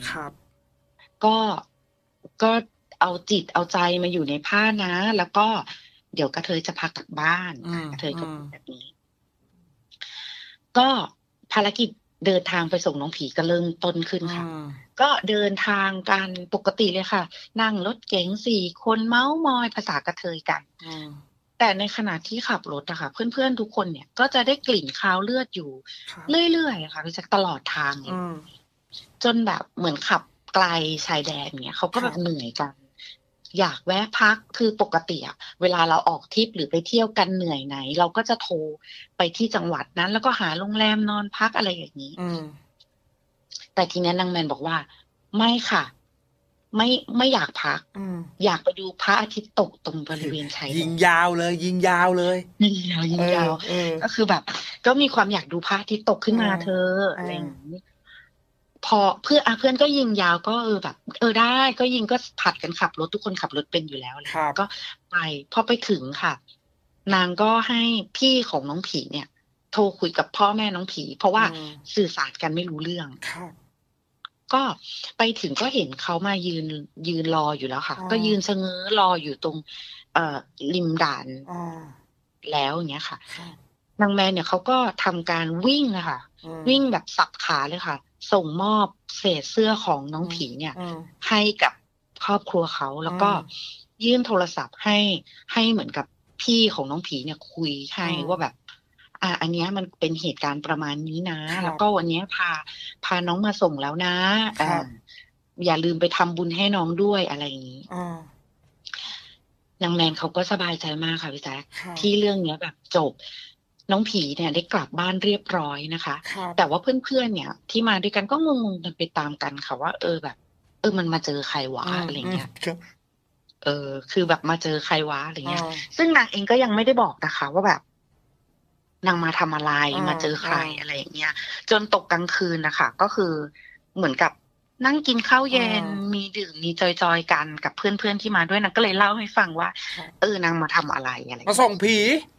ก็เอาจิตเอาใจมาอยู่ในผ้านะแล้วก็เดี๋ยวกระเทยจะพากลับบ้านกระเทยก็แบบนี้ก็ภารกิจเดินทางไปส่งน้องผีก็เริ่มต้นขึ้นค่ะก็เดินทางกันปกติเลยค่ะนั่งรถเก๋ง4 คนเม้ามอยภาษากระเทยกันแต่ในขณะที่ขับรถอะค่ะเพื่อนๆทุกคนเนี่ยก็จะได้กลิ่นคาวเลือดอยู่เรื่อยๆค่ะจากตลอดทางเลยจนแบบเหมือนขับไกลชายแดนเนี่ยเขาก็แบบเหนื่อยกันอยากแวะพักคือปกติอะเวลาเราออกทริปหรือไปเที่ยวกันเหนื่อยไหนเราก็จะโทรไปที่จังหวัดนั้นแล้วก็หาโรงแรมนอนพักอะไรอย่างนี้แต่ทีนี้นางแมนบอกว่าไม่ค่ะไม่อยากพักอยากไปดูพระอาทิตย์ตกตรงบริเวณชายแดนยิงยาวเลยยิงยาวก็คือแบบก็มีความอยากดูพระอาทิตย์ตกขึ้นมาเธออะไรอย่างนี้พอเพื่อนก็ยิงยาวก็แบบได้ก็ยิงก็ผัดกันขับรถทุกคนขับรถเป็นอยู่แล้วก็ไปพอไปถึงค่ะนางก็ให้พี่ของน้องผีเนี่ยโทรคุยกับพ่อแม่น้องผีเพราะว่าสื่อสารกันไม่รู้เรื่องก็ไปถึงก็เห็นเขามายืนรออยู่แล้วค่ะก็ยืนชะเง้อรออยู่ตรงริมด่านแล้วอย่างเงี้ยค่ะนางแมนเนี่ยเขาก็ทำการวิ่งอะค่ะวิ่งแบบสับขาเลยค่ะส่งมอบเศษเสื้อของน้องผีเนี่ยให้กับครอบครัวเขาแล้วก็ยื่นโทรศัพท์ให้เหมือนกับพี่ของน้องผีเนี่ยคุยให้ว่าแบบอันนี้มันเป็นเหตุการณ์ประมาณนี้นะแล้วก็วันนี้พาน้องมาส่งแล้วนะอย่าลืมไปทำบุญให้น้องด้วยอะไรอย่างนี้นางแมนเขาก็สบายใจมากค่ะพี่แจ๊คที่เรื่องนี้แบบจบน้องผีเนี่ยได้กลับบ้านเรียบร้อยนะคะแต่ว่าเพื่อนๆเนี่ยที่มาด้วยกันก็งงๆกันไปตามกันค่ะว่าแบบมันมาเจอใครวะอะไรเงี้ยคือแบบมาเจอใครวะอะไรเงี้ยซึ่งนางเองก็ยังไม่ได้บอกนะคะว่าแบบนางมาทำอะไรมาเจอใครอะไรอย่างเงี้ยจนตกกลางคืนนะคะก็คือเหมือนกับนั่งกินข้าวเย็นมีดื่มมีจอยๆกันกับเพื่อนๆที่มาด้วยนางก็เลยเล่าให้ฟังว่านางมาทำอะไรมาส่งผี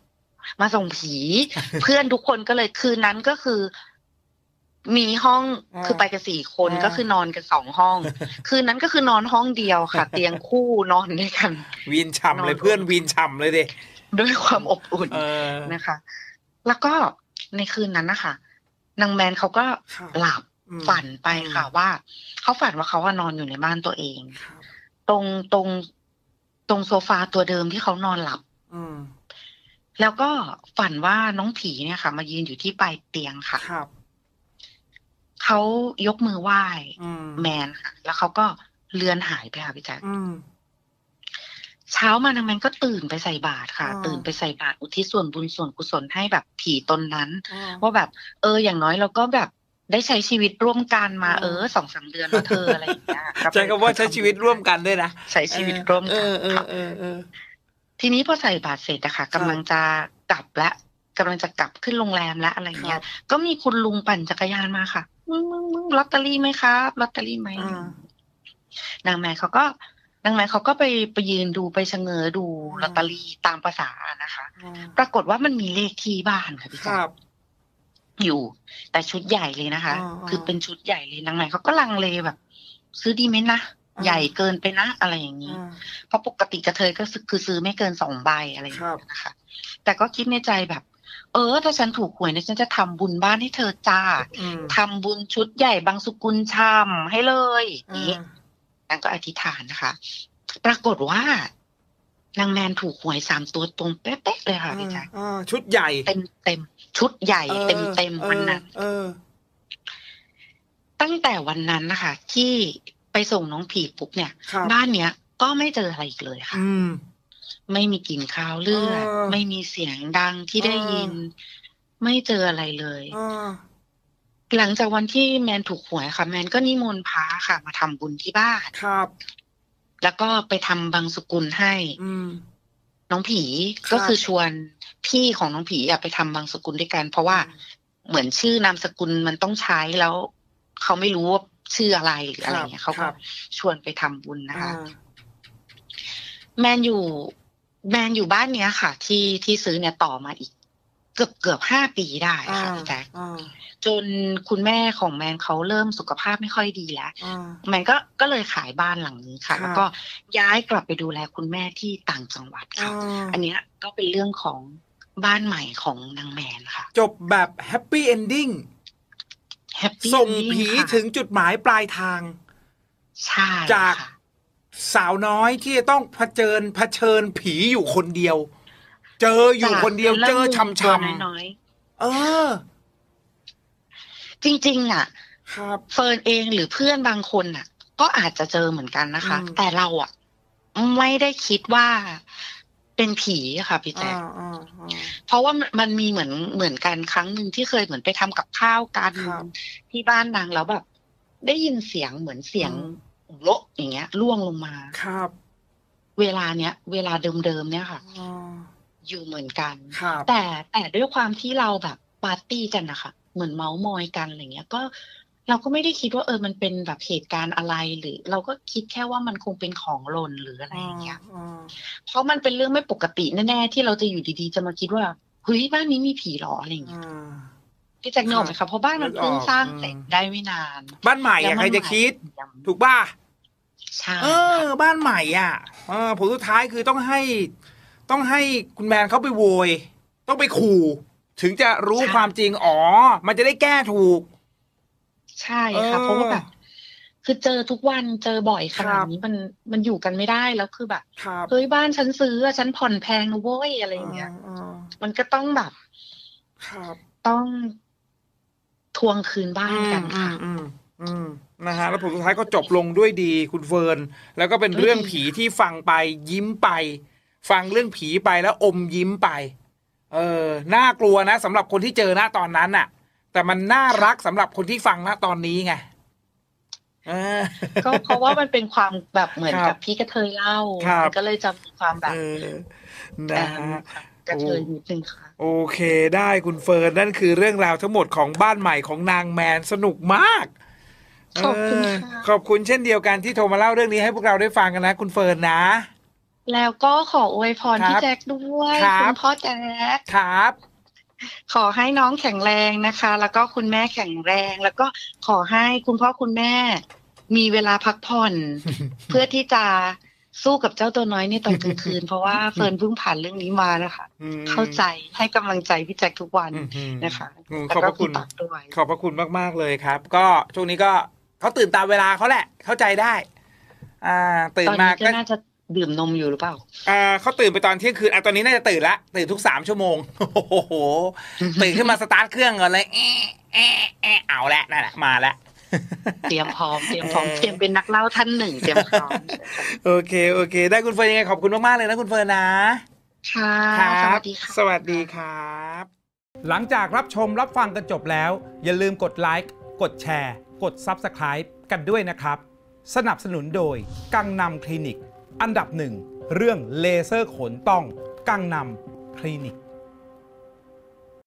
เพื่อนทุกคนก็เลยคืนนั้นก็คือมีห้องคือไปกัน4 คนก็คือนอนกัน2 ห้องคืนนั้นก็คือนอนห้องเดียวค่ะเตียงคู่นอนด้วยกันวีนฉ่ำเลยเพื่อนวีนฉ่ำเลยดิด้วยความอบอุ่นนะคะแล้วก็ในคืนนั้นนะคะนางแมนเขาก็หลับฝันไปค่ะว่าเขาฝันว่าเขานอนอยู่ในบ้านตัวเองตรงโซฟาตัวเดิมที่เขานอนหลับแล้วก็ฝันว่าน้องผีเนี่ยค่ะมายืนอยู่ที่ปลายเตียงค่ะเขายกมือไหว้แมนค่ะแล้วเขาก็เลือนหายไปค่ะพี่แจ๊คเช้ามานางแมนก็ตื่นไปใส่บาตรค่ะตื่นไปใส่บาตรอุทิศส่วนบุญส่วนกุศลให้แบบผีตนนั้นว่าแบบอย่างน้อยเราก็แบบได้ใช้ชีวิตร่วมกันมา2-3 เดือนแล้วเธออะไรอย่างเงี้ยใช้คำว่าใช้ชีวิตร่วมกันด้วยนะใช้ชีวิตร่วมกันทีนี้พอใส่บาตรเสร็จอะค่ะกำลังจะกลับขึ้นโรงแรมและอะไรเงี้ยก็มีคุณลุงปั่นจักรยานมาค่ะมึงลอตเตอรี่ไหมครับลอตเตอรี่ไหมนางแม่เขาก็ไปยืนดูไปชะเง้อดูลอตเตอรี่ตามภาษานะคะปรากฏว่ามันมีเลขที่บ้านค่ะพี่แจ๊คอยู่แต่ชุดใหญ่เลยนะคะคือเป็นชุดใหญ่เลยนางแม่เขาก็ลังเลแบบซื้อดีไหมนะใหญ่เกินไปนะอะไรอย่างนี้เพราะปกติกระเทยก็คือซื้อไม่เกิน2 ใบอะไรอย่างนี้นะคะแต่ก็คิดในใจแบบถ้าฉันถูกหวยเนี่ยฉันจะทำบุญบ้านให้เธอจ้าทำบุญชุดใหญ่บางสุกุลชามให้เลยนี้นางก็อธิษฐานนะคะปรากฏว่านางแมนถูกหวย3 ตัวตรงเป๊ะๆเลยค่ะพี่แจ๊คชุดใหญ่เต็มชุดใหญ่เต็มวันนั้นตั้งแต่วันนั้นนะคะที่ไปส่งน้องผีปุ๊บเนี่ยบ้านเนี้ยก็ไม่เจออะไรอีกเลยค่ะไม่มีกลิ่นคาวเลือดไม่มีเสียงดังที่ได้ยินไม่เจออะไรเลยหลังจากวันที่แมนถูกหวยค่ะแมนก็นิมนต์พระค่ะมาทำบุญที่บ้านครับแล้วก็ไปทำบังสุกุลให้น้องผีก็คือชวนพี่ของน้องผีไปทำบังสุกุลด้วยกันเพราะว่าเหมือนชื่อนามสกุลมันต้องใช้แล้วเขาไม่รู้ว่าชื่ออะไรหรืออะไรเงี้ยเขาก็ชวนไปทำบุญนะคะแมนอยู่บ้านเนี้ยค่ะที่ซื้อเนี่ยต่อมาอีกเกือบ5 ปีได้ค่ะพี่แจ๊คจนคุณแม่ของแมนเขาเริ่มสุขภาพไม่ค่อยดีแล้วแมนก็เลยขายบ้านหลังนี้ค่ะแล้วก็ย้ายกลับไปดูแลคุณแม่ที่ต่างจังหวัดค่ะอันนี้ก็เป็นเรื่องของบ้านใหม่ของนางแมนค่ะจบแบบแฮปปี้เอนดิ้งส่งผีถึงจุดหมายปลายทางใช่จากสาวน้อยที่จะต้องเผชิญผีอยู่คนเดียวเจออยู่คนเดียวเจอช้ำน้อยจริงๆครับเฟิร์นเองหรือเพื่อนบางคนก็อาจจะเจอเหมือนกันนะคะแต่เราไม่ได้คิดว่าเป็นผีค่ะพี่แจ๊คเพราะว่ามันมีเหมือนกันครั้งหนึ่งที่เคยเหมือนไปทำกับข้าวกันที่บ้านนางแล้วแบบได้ยินเสียงเหมือนเสียงโละอย่างเงี้ยร่วงลงมาครับเวลาเดิมๆเนี่ยค่ะอยู่เหมือนกันแต่ด้วยความที่เราแบบปาร์ตี้กันนะคะเหมือนเมาส์มอยกันอะไรเงี้ยก็เราก็ไม่ได้คิดว่ามันเป็นแบบเหตุการณ์อะไรหรือเราก็คิดแค่ว่ามันคงเป็นของหล่นหรืออะไรอย่างเงี้ยเพราะมันเป็นเรื่องไม่ปกติแน่ๆที่เราจะอยู่ดีๆจะมาคิดว่าเฮ้ยบ้านนี้มีผีหรออะไรอย่างเงี้ยพี่แจ็คนึกออกไหมคะเพราะบ้านมันเพิ่งสร้างเสร็จได้ไม่นานบ้านใหม่ใครจะคิดถูกป่ะใช่บ้านใหม่ผลสุดท้ายคือต้องให้คุณแมนเขาไปโวยต้องไปขู่ถึงจะรู้ความจริงมันจะได้แก้ถูกใช่ค่ะเพราะว่าแบบคือเจอทุกวันเจอบ่อยขนาดนี้มันอยู่กันไม่ได้แล้วคือแบบเฮ้ยบ้านฉันซื้อฉันผ่อนแพงนะเว้ยอะไรอย่างเงี้ยมันก็ต้องแบบต้องทวงคืนบ้านกันค่ะนะฮะแล้วผลสุดท้ายก็จบลงด้วยดีคุณเฟิร์นแล้วก็เป็นเรื่องผีที่ฟังไปยิ้มไปฟังเรื่องผีไปแล้วอมยิ้มไปน่ากลัวนะสำหรับคนที่เจอณตอนนั้นน่ะแต่มันน่ารักสำหรับคนที่ฟังณตอนนี้ไงก็เพราะว่ามันเป็นความแบบเหมือนกับพี่กระเทยเล่าก็เลยจะมีความแบบกระเทยนิดนึงค่ะโอเคได้คุณเฟิร์นนั่นคือเรื่องราวทั้งหมดของบ้านใหม่ของนางแมนสนุกมากขอบคุณขอบคุณเช่นเดียวกันที่โทรมาเล่าเรื่องนี้ให้พวกเราได้ฟังกันนะคุณเฟิร์นนะแล้วก็ขออวยพรพี่แจ็คด้วยคุณพ่อแจ็คครับขอให้น้องแข็งแรงนะคะแล้วก็คุณแม่แข็งแรงแล้วก็ขอให้คุณพ่อคุณแม่มีเวลาพักผ่อน เพื่อที่จะสู้กับเจ้าตัวน้อยในตอนกลางคืนเพราะว่าเฟิร์นเพิ่งผ่านเรื่องนี้มานะคะเข้าใจให้กำลังใจพี่แจ็คทุกวันนะคะขอบพระคุณขอบพระคุณมากๆเลยครับก็ช่วงนี้ก็เขาตื่นตามเวลาเขาแหละเข้าใจได้ตื่นมาก็น่าจะดื่มนมอยู่หรือเปล่าเขาตื่นไปตอนเที่ยงคืนตอนนี้น่าจะตื่นละตื่นทุก3 ชั่วโมงโอ้โหตื่นขึ้นมาสตาร์ทเครื่องก่อนเลยเอาละนั่นแหละมาละเตรียมพร้อมเป็นนักเล่าท่านหนึ่งเตรียมพร้อมโอเคได้คุณเฟิร์นยังไงขอบคุณมากๆเลยนะคุณเฟิร์นนะค่ะสวัสดีค่ะสวัสดีครับหลังจากรับชมรับฟังกันจบแล้วอย่าลืมกดไลค์กดแชร์กด Subscribe กันด้วยนะครับสนับสนุนโดยกังนำคลินิกอันดับ 1เรื่องเลเซอร์ขนต้องกังนำคลินิก